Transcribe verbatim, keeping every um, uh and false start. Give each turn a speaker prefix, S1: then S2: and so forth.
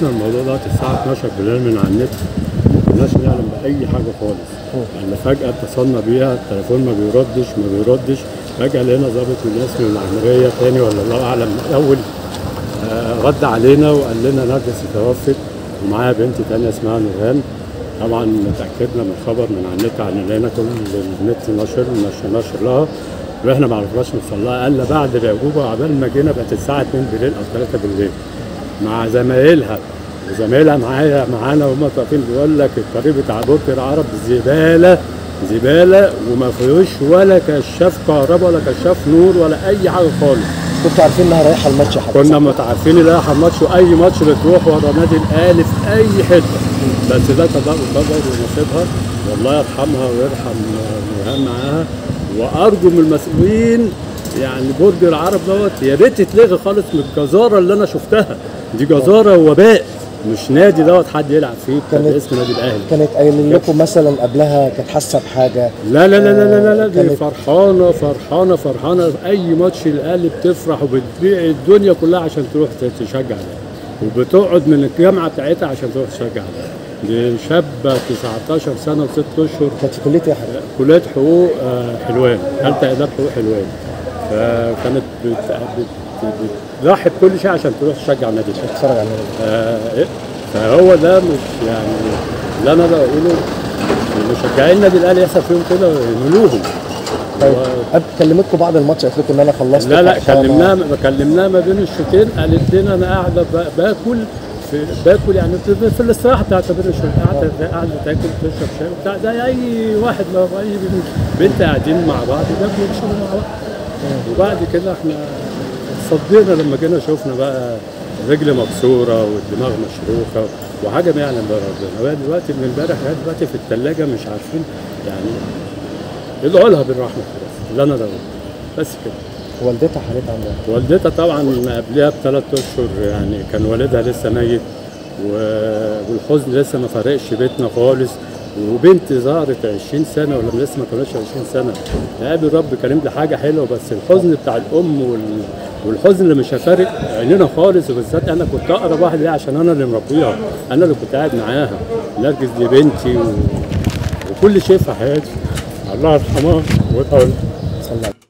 S1: عرفنا الموضوع ده الساعة اتناشر بالليل من على النت، ما كناش نعلم بأي حاجة خالص. يعني فجأة اتصلنا بيها، التليفون ما بيردش ما بيردش، فجأة لقينا ضابط من الناس من العمرية تاني ولا الله أعلم أول آه رد علينا وقال لنا نرجس توفت ومعاها بنت تانية اسمها نورهان. طبعا اتأكدنا من الخبر من على النت، عن لقينا كل النت نشر نشر نشر لها، واحنا ما عرفناش نوصل لها الا بعد العقوبه، عبال ما جينا بقت الساعه اتنين بالليل او تلاتة بالليل مع زمايلها وزمايلها معايا معانا وهم واقفين. بيقول لك الطريق بتاع برج العرب زباله زباله وما فيهوش ولا كشاف كهرباء ولا كشاف نور ولا اي حاجه خالص.
S2: كنتوا عارفين انها رايحه الماتش حضرتك؟
S1: كنا متعارفين انها رايحه الماتش، واي ماتش بتروح ورا نادي الاهلي في اي حته، بس ده قضاء وقدر ونصيبها، والله يرحمها ويرحم نورهان معاها. وارجو من المسؤولين يعني برج العرب دوت يا ريت يتلغي خالص من الجزاره اللي انا شفتها دي، جزاره وباء مش نادي دوت حد يلعب فيه باسم نادي الاهلي.
S2: كانت قايلين لكم مثلا قبلها كانت حاسه بحاجه؟
S1: لا لا لا لا لا لا دي فرحانه فرحانه فرحانه، اي ماتش الاهلي بتفرح وبتبيع الدنيا كلها عشان تروح تشجع الاهلي، وبتقعد من الجامعه بتاعتها عشان تروح تشجع الاهلي. دي شابه تسعتاشر سنه وست اشهر،
S2: كانت في كليه ايه يا حضرتك؟
S1: كليه حقوق حلوان، ثالثه اداب حقوق حلوان. فكانت بتضحي بكل شيء عشان تروح تشجع النادي الاهلي،
S2: تتفرج على النادي
S1: الاهلي. فهو ده مش يعني اللي انا بقوله، مشجعين النادي الاهلي يحصل فيهم كده يهملوهم.
S2: طيب قبل كلمتكم بعد الماتش قالت لكم ان انا خلصت؟
S1: لا لا كلمناها كلمناها ما بين الشوطين، قالت لنا انا قاعده باكل في باكل يعني في الاستراحه بتاعت بين الشوطين، قاعده قاعده تاكل تشرب شاي وبتاع زي اي واحد اي بنت قاعدين مع بعض بياكلوا ويشربوا مع بعض. وبعد كده احنا صدينا لما جينا شفنا بقى الرجل مكسوره والدماغ مشروخه وحاجه ما يعلم بها ربنا. بقى دلوقتي من امبارح لغايه دلوقتي في الثلاجه مش عارفين يعني ادعوا لها بالرحمه خلاص اللي انا ده بس كده.
S2: والدتها حالتها عامله ايه؟
S1: والدتها طبعا قبلها بثلاث اشهر يعني كان والدها لسه ميت، والحزن لسه ما فارقش بيتنا خالص، وبنت ظهرت عشرين سنه ولا لسه ما كملتش عشرين سنه. نقابل رب كريم دي حاجه حلوه، بس الحزن بتاع الام وال... والحزن اللي مش هفارق عينينا خالص. وبالذات انا كنت اقرب واحد ليها عشان انا اللي مربيها، انا اللي كنت قاعد معاها. نرجس دي بنتي و... وكل شيء في حياتي. الله يرحمها ويطول.